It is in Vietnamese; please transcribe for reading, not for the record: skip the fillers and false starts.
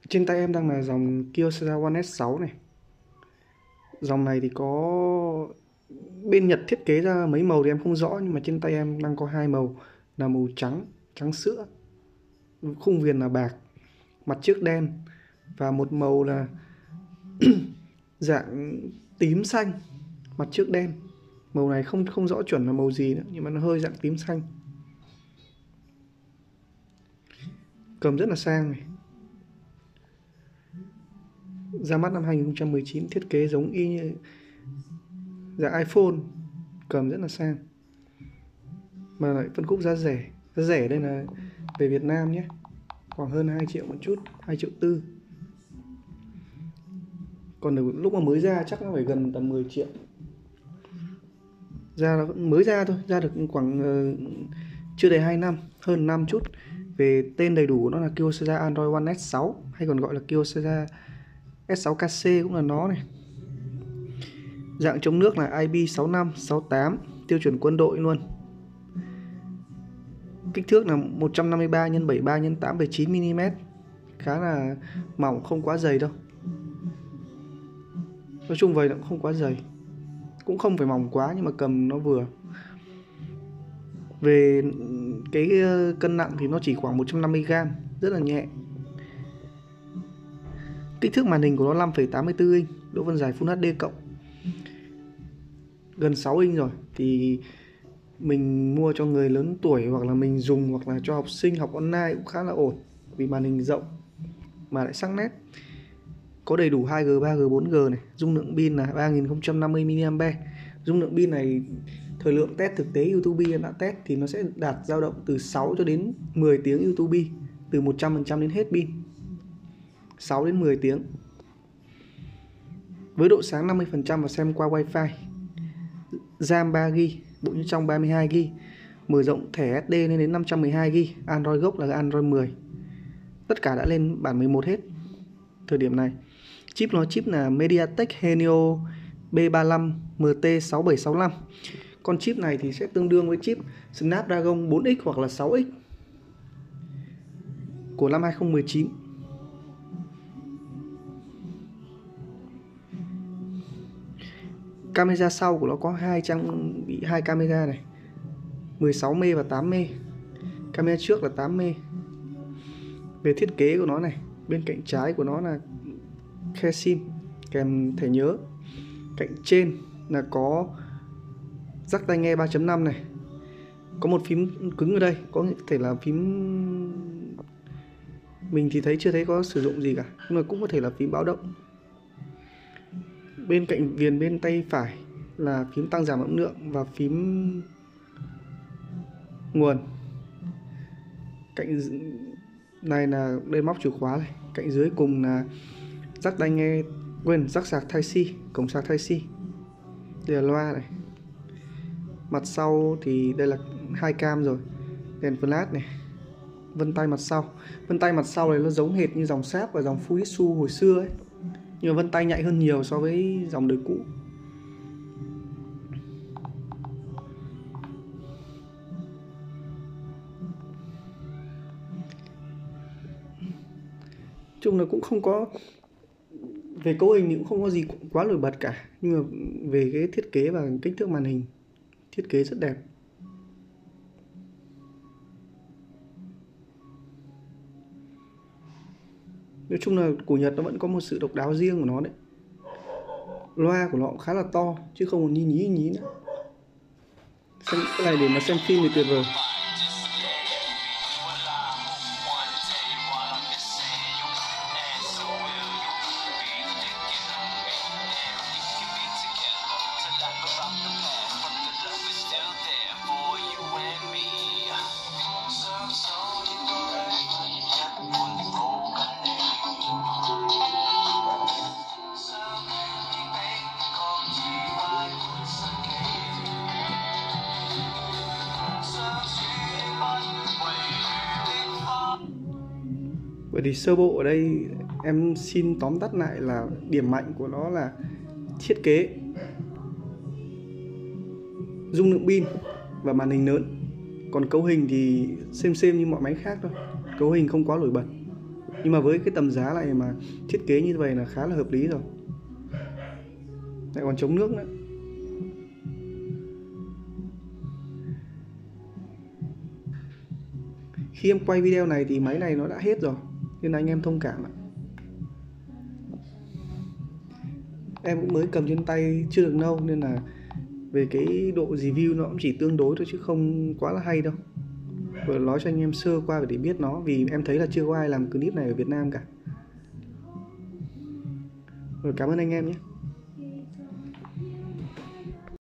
Trên tay em đang là dòng Kyocera One S6 này. Dòng này thì có bên Nhật thiết kế ra mấy màu thì em không rõ, nhưng mà trên tay em đang có hai màu là màu trắng, trắng sữa, khung viền là bạc, mặt trước đen, và một màu là dạng tím xanh, mặt trước đen. Màu này không rõ chuẩn là màu gì nữa, nhưng mà nó hơi dạng tím xanh. Cầm rất là sang này. Ra mắt năm 2019, thiết kế giống y như dạng iPhone, cầm rất là sang. Mà lại phân khúc giá rẻ. Giá rẻ đây là về Việt Nam nhé, khoảng hơn 2 triệu một chút, 2 triệu tư. Còn lúc mà mới ra chắc nó phải gần tầm 10 triệu. Ra nó mới ra thôi, ra được khoảng chưa đầy 2 năm, hơn năm chút. Về tên đầy đủ của nó là Kyocera Android One S6, hay còn gọi là Kyocera S6KC cũng là nó này. Dạng chống nước là IP65, 68, tiêu chuẩn quân đội luôn. Kích thước là 153 x 73 x 8,9 mm, khá là mỏng, không quá dày đâu. Nói chung vậy là cũng không quá dày, cũng không phải mỏng quá, nhưng mà cầm nó vừa. Về cái cân nặng thì nó chỉ khoảng 150g, rất là nhẹ. Kích thước màn hình của nó 5,84 inch, độ phân giải Full HD+, gần 6 inch rồi. Thì mình mua cho người lớn tuổi, hoặc là mình dùng, hoặc là cho học sinh học online cũng khá là ổn, vì màn hình rộng mà lại sắc nét. Có đầy đủ 2G, 3G, 4G này. Dung lượng pin là 3050 mAh. Dung lượng pin này thời lượng test thực tế YouTube em đã test thì nó sẽ đạt dao động từ 6 cho đến 10 tiếng YouTube, từ 100% đến hết pin, 6 đến 10 tiếng. Với độ sáng 50% và xem qua Wi-Fi. RAM 3GB, bộ nhớ trong 32GB, mở rộng thẻ SD lên đến 512GB. Android gốc là Android 10. Tất cả đã lên bản 11 hết thời điểm này. Chip là MediaTek Helio B35 MT6765. Con chip này thì sẽ tương đương với chip Snapdragon 4X hoặc là 6X của năm 2019. Camera sau của nó có hai camera này, 16M và 8M. Camera trước là 8M. Về thiết kế của nó này, bên cạnh trái của nó là khe SIM kèm thẻ nhớ. Cạnh trên là có jack tai nghe 3.5 này. Có một phím cứng ở đây, có thể là phím, mình thì chưa thấy có sử dụng gì cả, nhưng mà cũng có thể là phím báo động. Bên cạnh viền bên tay phải là phím tăng giảm âm lượng và phím nguồn. Cạnh này là đây móc chìa khóa này. Cạnh dưới cùng là jack tai nghe, jack sạc Type-C, cổng sạc Type-C. Đây là loa này. Mặt sau thì đây là hai cam rồi, đèn flash này. Vân tay mặt sau. Vân tay mặt sau này nó giống hệt như dòng Sharp và dòng Fujitsu hồi xưa ấy, nhưng mà vân tay nhạy hơn nhiều so với dòng đời cũ. Chung là cũng không có, về cấu hình thì cũng không có gì quá nổi bật cả, nhưng mà về cái thiết kế và kích thước màn hình, thiết kế rất đẹp. Nói chung là của Nhật nó vẫn có một sự độc đáo riêng của nó đấy. Loa của nó cũng khá là to, chứ không còn nhí nữa. Xem cái này để mà xem phim thì tuyệt vời. Vậy thì sơ bộ ở đây em xin tóm tắt lại là điểm mạnh của nó là thiết kế, dung lượng pin và màn hình lớn. Còn cấu hình thì xem như mọi máy khác thôi, cấu hình không quá nổi bật. Nhưng mà với cái tầm giá này mà thiết kế như vậy là khá là hợp lý rồi. Lại còn chống nước nữa. Khi em quay video này thì máy này nó đã hết rồi, nên là anh em thông cảm ạ. Em cũng mới cầm trên tay chưa được lâu, nên là về cái độ review nó cũng chỉ tương đối thôi chứ không quá là hay đâu. Vừa nói cho anh em sơ qua để biết nó, vì em thấy là chưa có ai làm clip này ở Việt Nam cả. Rồi, cảm ơn anh em nhé.